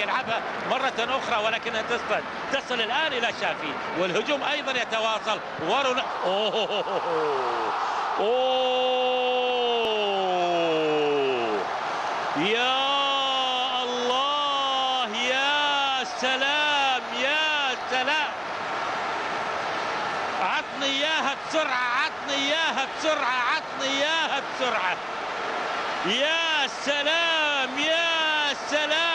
يلعبها مرة أخرى ولكنها تصل الآن إلى شافي، والهجوم أيضا يتواصل. يا الله، يا سلام يا سلام، عطني إياها بسرعة، عطني إياها بسرعة، عطني إياها بسرعة. يا سلام يا سلام.